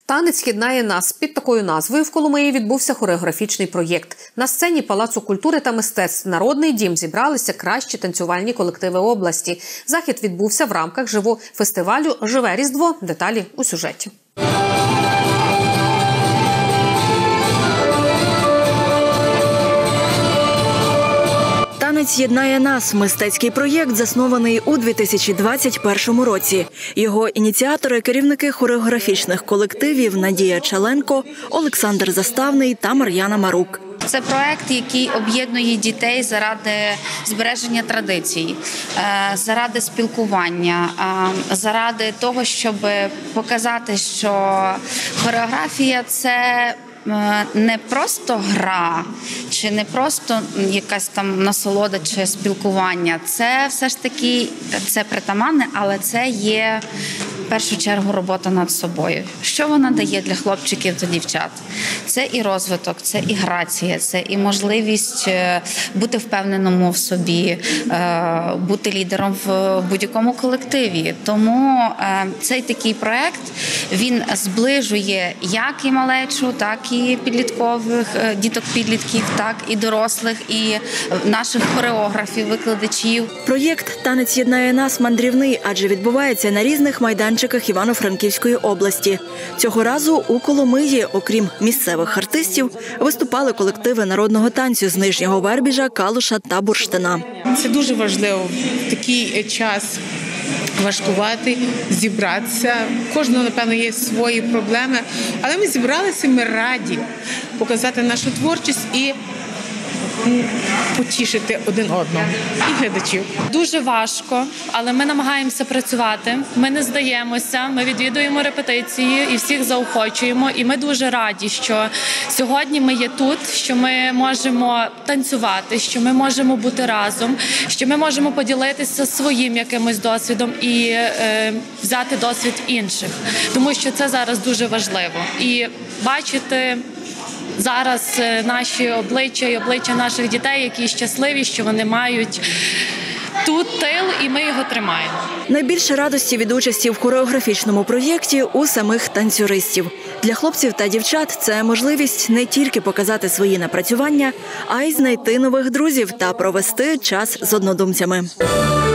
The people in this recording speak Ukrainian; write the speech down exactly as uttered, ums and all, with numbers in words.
Танець єднає нас. Під такою назвою в Коломиї відбувся хореографічний проєкт. На сцені Палацу культури та мистецтв «Народний дім» зібралися кращі танцювальні колективи області. Захід відбувся в рамках живого фестивалю «Живе Різдво». Деталі у сюжеті. «Танець єднає нас» – мистецький проєкт, заснований у дві тисячі двадцять першому році. Його ініціатори – керівники хореографічних колективів Надія Челенко, Олександр Заставний та Мар'яна Марук. Це проект, який об'єднує дітей заради збереження традицій, заради спілкування, заради того, щоб показати, що хореографія – це не просто гра, чи не просто якась там насолода чи спілкування. Це все ж таки, це притаманне, але це є в першу чергу робота над собою. Що вона дає для хлопчиків та дівчат? Це і розвиток, це і грація, це і можливість бути впевненому в собі, бути лідером в будь-якому колективі. Тому цей такий проект, він зближує як і малечу, так і підліткових, діток-підлітків, так і дорослих, і наших хореографів, викладачів. Проєкт «Танець єднає нас» мандрівний, адже відбувається на різних майданчиках Івано-Франківської області. Цього разу у Коломиї, окрім місцевих артистів, виступали колективи народного танцю з Нижнього Вербіжа, Калуша та Бурштина. Це дуже важливо в такий час важкувати, зібратися. Кожного, напевно, є свої проблеми, але ми зібралися, ми раді показати нашу творчість і потішити один одного і глядачів. Дуже важко, але ми намагаємося працювати, ми не здаємося, ми відвідуємо репетиції і всіх заохочуємо. І ми дуже раді, що сьогодні ми є тут, що ми можемо танцювати, що ми можемо бути разом, що ми можемо поділитися своїм якимось досвідом і е, взяти досвід інших. Тому що це зараз дуже важливо. І бачити зараз наші обличчя і обличчя наших дітей, які щасливі, що вони мають тут тил, і ми його тримаємо. Найбільше радості від участі в хореографічному проєкті у самих танцюристів. Для хлопців та дівчат це можливість не тільки показати свої напрацювання, а й знайти нових друзів та провести час з однодумцями.